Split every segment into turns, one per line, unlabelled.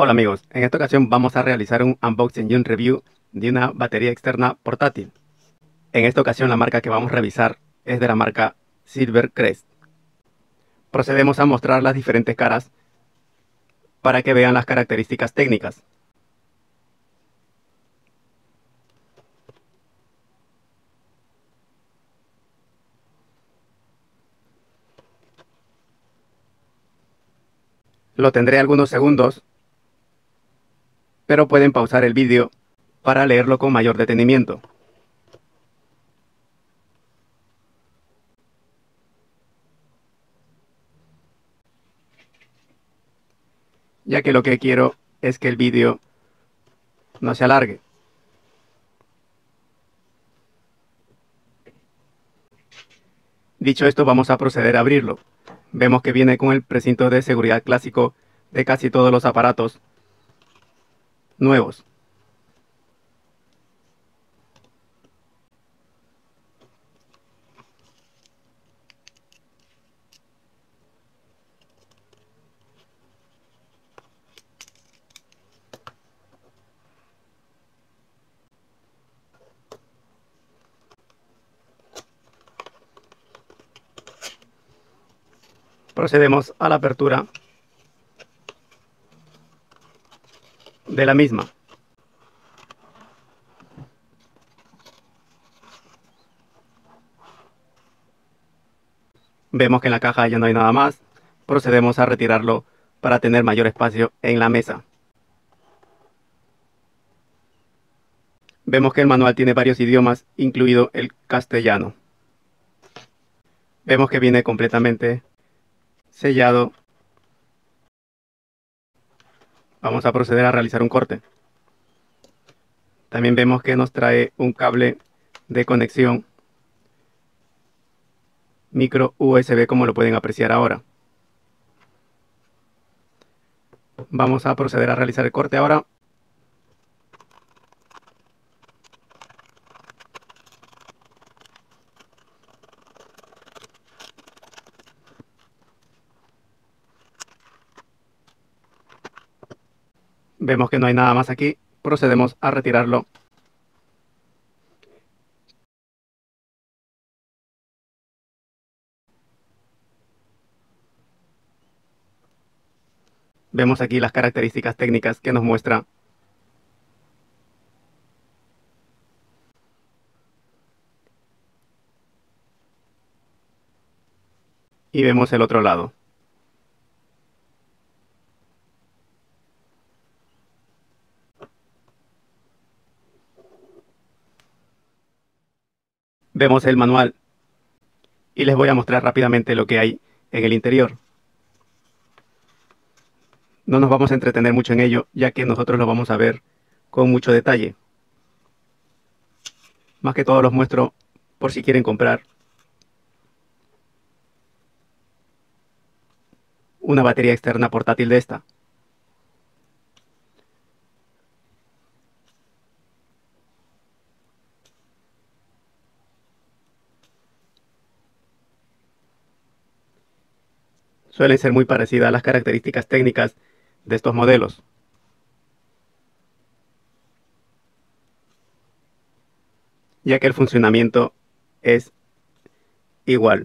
Hola amigos, en esta ocasión vamos a realizar un unboxing y un review de una batería externa portátil. En esta ocasión la marca que vamos a revisar es de la marca Silvercrest. Procedemos a mostrar las diferentes caras para que vean las características técnicas. Lo tendré algunos segundos, pero pueden pausar el vídeo para leerlo con mayor detenimiento. Ya que lo que quiero es que el vídeo no se alargue. Dicho esto, vamos a proceder a abrirlo. Vemos que viene con el precinto de seguridad clásico de casi todos los aparatos nuevos. Procedemos a la apertura de la misma. Vemos que en la caja ya no hay nada más. Procedemos a retirarlo para tener mayor espacio en la mesa. Vemos que el manual tiene varios idiomas, incluido el castellano. Vemos que viene completamente sellado. Vamos a proceder a realizar un corte. También vemos que nos trae un cable de conexión micro USB, como lo pueden apreciar ahora. Vamos a proceder a realizar el corte ahora. Vemos que no hay nada más aquí. Procedemos a retirarlo. Vemos aquí las características técnicas que nos muestra. Y vemos el otro lado. Vemos el manual y les voy a mostrar rápidamente lo que hay en el interior. No nos vamos a entretener mucho en ello, ya que nosotros lo vamos a ver con mucho detalle. Más que todo los muestro por si quieren comprar una batería externa portátil de esta. Suelen ser muy parecidas a las características técnicas de estos modelos, ya que el funcionamiento es igual.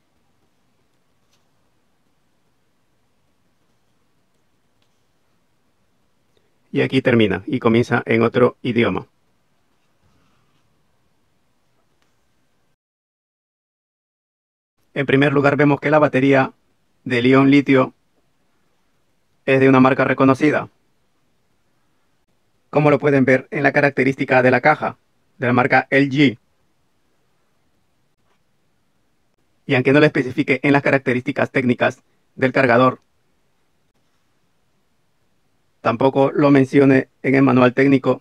Y aquí termina y comienza en otro idioma. En primer lugar, vemos que la batería de ion litio es de una marca reconocida, como lo pueden ver en la característica de la caja, de la marca LG. Y aunque no le especifique en las características técnicas del cargador, tampoco lo mencione en el manual técnico,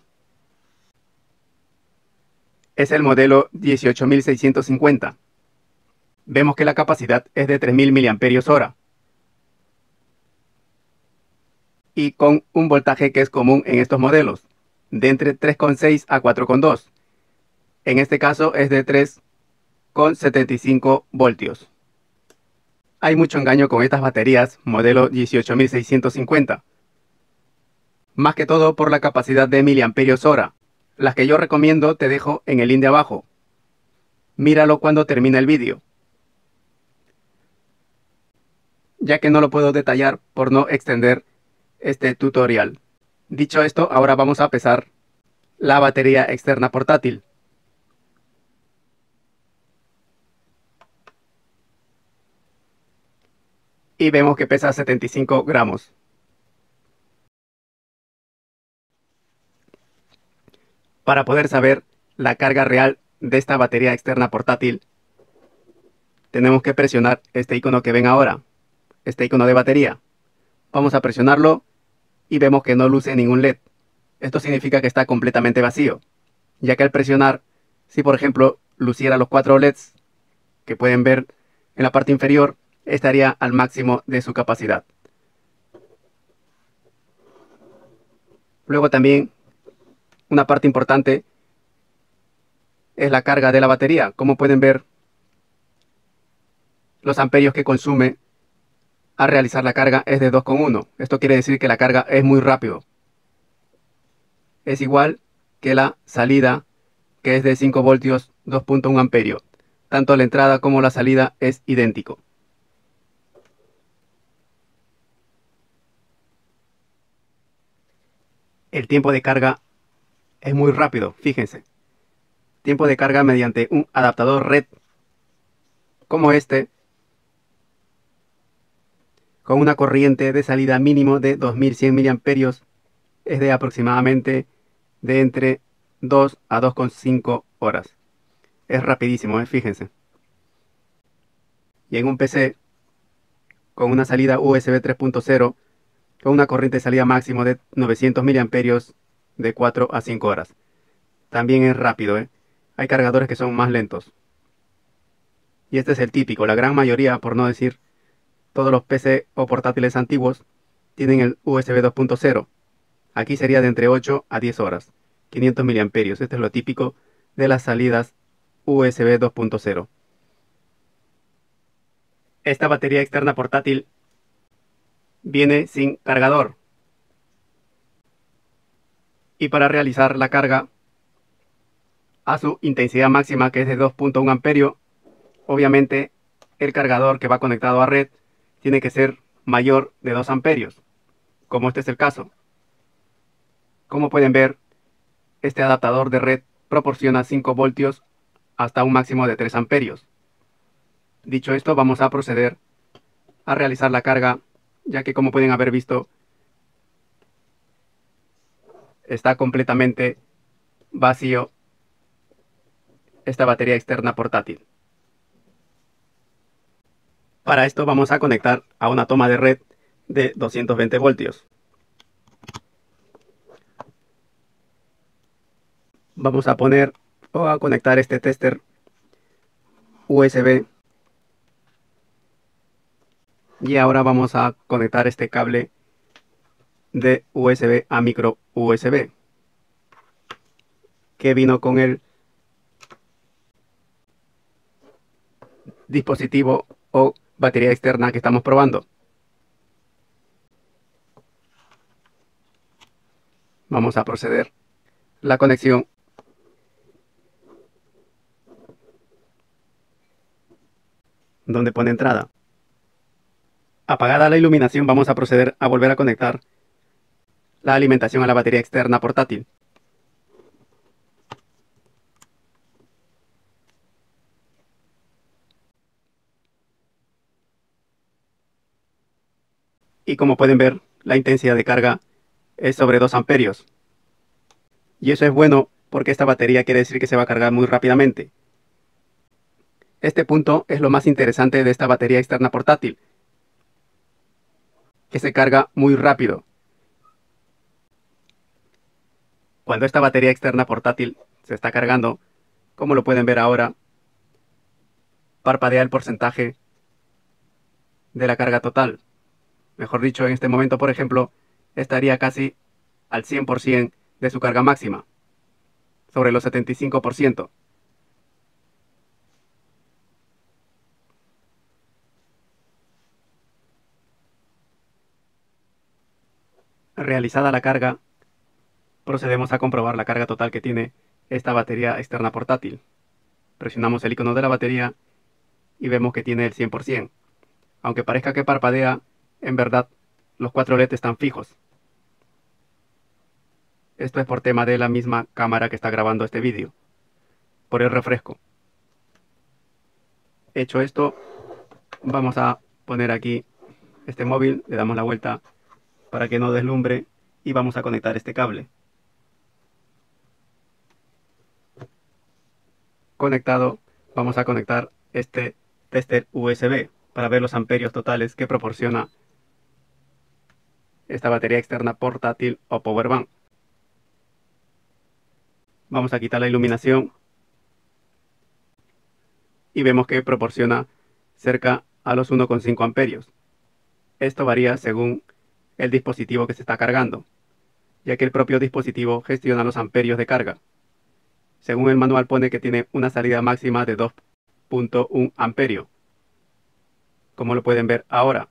es el modelo 18650. Vemos que la capacidad es de 3000 mAh y con un voltaje que es común en estos modelos, de entre 3,6 a 4,2. En este caso es de 3,75 voltios. Hay mucho engaño con estas baterías modelo 18650, más que todo por la capacidad de miliamperios hora. Las que yo recomiendo te dejo en el link de abajo. Míralo cuando termine el vídeo, ya que no lo puedo detallar por no extender este tutorial. Dicho esto, ahora vamos a pesar la batería externa portátil. Y vemos que pesa 75 gramos. Para poder saber la carga real de esta batería externa portátil, tenemos que presionar este icono que ven ahora, este icono de batería. Vamos a presionarlo y vemos que no luce ningún LED. Esto significa que está completamente vacío, ya que al presionar, si por ejemplo luciera los 4 LEDs que pueden ver en la parte inferior, estaría al máximo de su capacidad. Luego también una parte importante es la carga de la batería. Como pueden ver, los amperios que consume al realizar la carga es de 2,1. Esto quiere decir que la carga es muy rápido. Es igual que la salida, que es de 5 voltios 2,1 amperios. Tanto la entrada como la salida es idéntico. El tiempo de carga es muy rápido, fíjense. Tiempo de carga mediante un adaptador red como este, con una corriente de salida mínimo de 2100 mA, es de aproximadamente de entre 2 a 2,5 horas. Es rapidísimo, fíjense. Y en un PC con una salida USB 3.0 con una corriente de salida máximo de 900 mA de 4 a 5 horas. También es rápido, Hay cargadores que son más lentos. Y este es el típico, la gran mayoría, por no decir todos los PC o portátiles antiguos, tienen el USB 2.0. Aquí sería de entre 8 a 10 horas, 500 miliamperios. Este es lo típico de las salidas USB 2.0. Esta batería externa portátil viene sin cargador. Y para realizar la carga a su intensidad máxima, que es de 2,1 amperio, obviamente el cargador que va conectado a red tiene que ser mayor de 2 amperios, como este es el caso. Como pueden ver, este adaptador de red proporciona 5 voltios hasta un máximo de 3 amperios. Dicho esto, vamos a proceder a realizar la carga, ya que como pueden haber visto, está completamente vacío esta batería externa portátil. Para esto vamos a conectar a una toma de red de 220 voltios. Vamos a poner o a conectar este tester USB. Y ahora vamos a conectar este cable de USB a micro USB que vino con el dispositivo o batería externa que estamos probando. Vamos a proceder la conexión. Donde pone entrada. Apagada la iluminación, vamos a proceder a volver a conectar la alimentación a la batería externa portátil. Y como pueden ver, la intensidad de carga es sobre 2 amperios. Y eso es bueno porque esta batería quiere decir que se va a cargar muy rápidamente. Este punto es lo más interesante de esta batería externa portátil, que se carga muy rápido. Cuando esta batería externa portátil se está cargando, como lo pueden ver ahora, parpadea el porcentaje de la carga total. Mejor dicho, en este momento, por ejemplo, estaría casi al 100% de su carga máxima, sobre los 75%. Realizada la carga, procedemos a comprobar la carga total que tiene esta batería externa portátil. Presionamos el icono de la batería y vemos que tiene el 100%. Aunque parezca que parpadea, en verdad los 4 LED están fijos. Esto es por tema de la misma cámara que está grabando este vídeo, por el refresco. Hecho esto, vamos a poner aquí este móvil, le damos la vuelta para que no deslumbre y vamos a conectar este cable. Conectado, vamos a conectar este tester USB para ver los amperios totales que proporciona esta batería externa portátil o power bank. Vamos a quitar la iluminación y vemos que proporciona cerca a los 1,5 amperios. Esto varía según el dispositivo que se está cargando, ya que el propio dispositivo gestiona los amperios de carga. Según el manual pone que tiene una salida máxima de 2,1 amperios, como lo pueden ver ahora.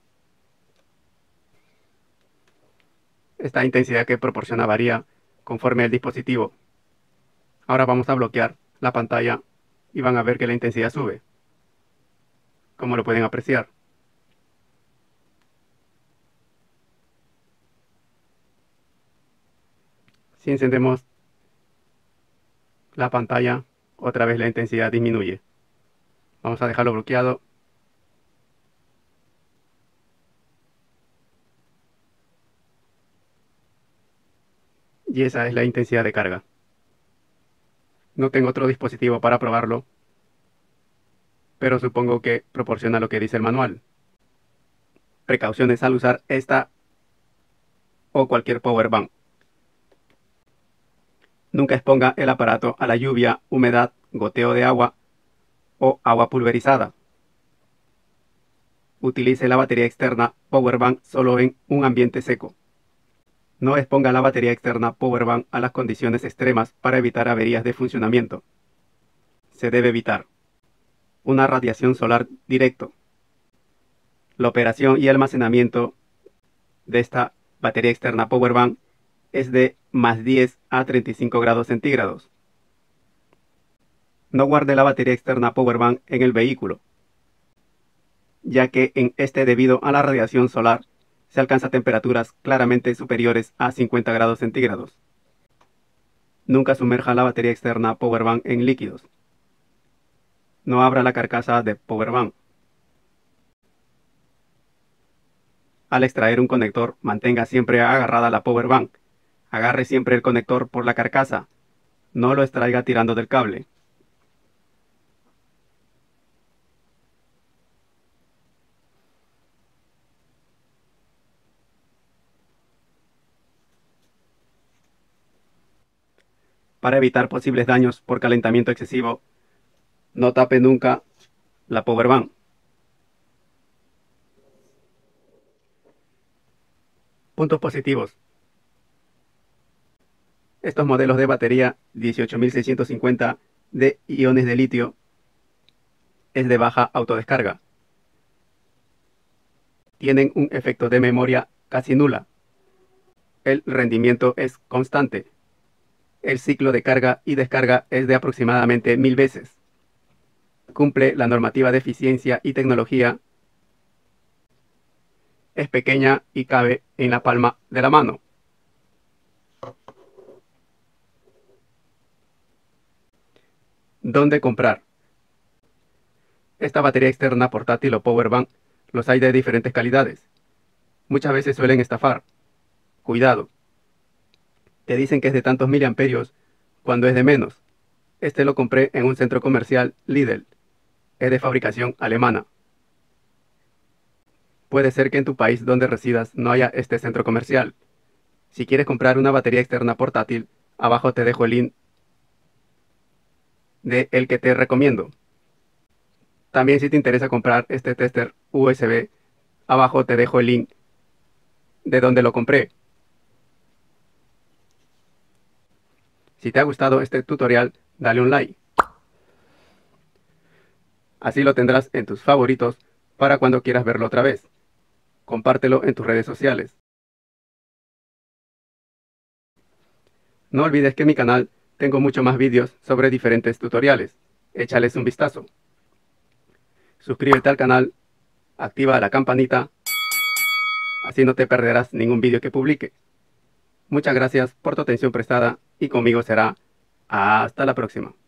Esta intensidad que proporciona varía conforme el dispositivo. Ahora vamos a bloquear la pantalla y van a ver que la intensidad sube, como lo pueden apreciar. Si encendemos la pantalla, otra vez la intensidad disminuye. Vamos a dejarlo bloqueado. Y esa es la intensidad de carga. No tengo otro dispositivo para probarlo, pero supongo que proporciona lo que dice el manual. Precauciones al usar esta o cualquier power bank. Nunca exponga el aparato a la lluvia, humedad, goteo de agua o agua pulverizada. Utilice la batería externa power bank solo en un ambiente seco. No exponga la batería externa power bank a las condiciones extremas para evitar averías de funcionamiento. Se debe evitar una radiación solar directo. La operación y almacenamiento de esta batería externa power bank es de más 10 a 35 grados centígrados. No guarde la batería externa power bank en el vehículo, ya que en este, debido a la radiación solar, se alcanza temperaturas claramente superiores a 50 grados centígrados. Nunca sumerja la batería externa power bank en líquidos. No abra la carcasa de power bank. Al extraer un conector, mantenga siempre agarrada la power bank. Agarre siempre el conector por la carcasa. No lo extraiga tirando del cable. Para evitar posibles daños por calentamiento excesivo, no tape nunca la power bank. Puntos positivos. Estos modelos de batería 18650 de iones de litio es de baja autodescarga. Tienen un efecto de memoria casi nula. El rendimiento es constante. El ciclo de carga y descarga es de aproximadamente 1000 veces. Cumple la normativa de eficiencia y tecnología. Es pequeña y cabe en la palma de la mano. ¿Dónde comprar? Esta batería externa portátil o power bank los hay de diferentes calidades. Muchas veces suelen estafar. Cuidado. Te dicen que es de tantos miliamperios cuando es de menos. Este lo compré en un centro comercial Lidl. Es de fabricación alemana. Puede ser que en tu país donde residas no haya este centro comercial. Si quieres comprar una batería externa portátil, abajo te dejo el link de el que te recomiendo. También si te interesa comprar este tester USB, abajo te dejo el link de donde lo compré. Si te ha gustado este tutorial, dale un like. Así lo tendrás en tus favoritos para cuando quieras verlo otra vez. Compártelo en tus redes sociales. No olvides que en mi canal tengo mucho más vídeos sobre diferentes tutoriales. Échales un vistazo. Suscríbete al canal, activa la campanita, así no te perderás ningún vídeo que publique. Muchas gracias por tu atención prestada y conmigo será hasta la próxima.